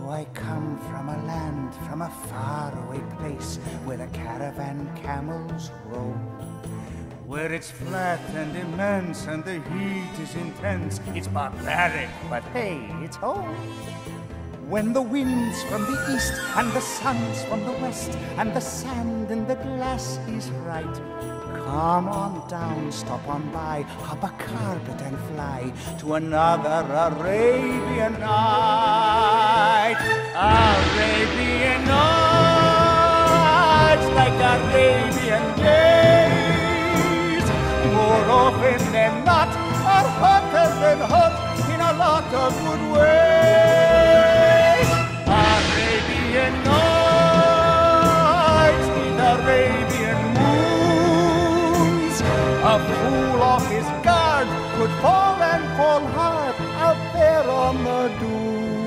I come from a land, from a faraway place, where the caravan camels roam. Where it's flat and immense and the heat is intense. It's barbaric, but hey, it's home. When the wind's from the east and the sun's from the west and the sand in the glass is right, come on down, stop on by, hop a carpet and fly to another Arabian night. Arabian nights, like Arabian days, more often than not, are hotter than hot in a lot of good ways. Arabian nights need Arabian moons. A fool off his guard could fall and fall hard out there on the dunes.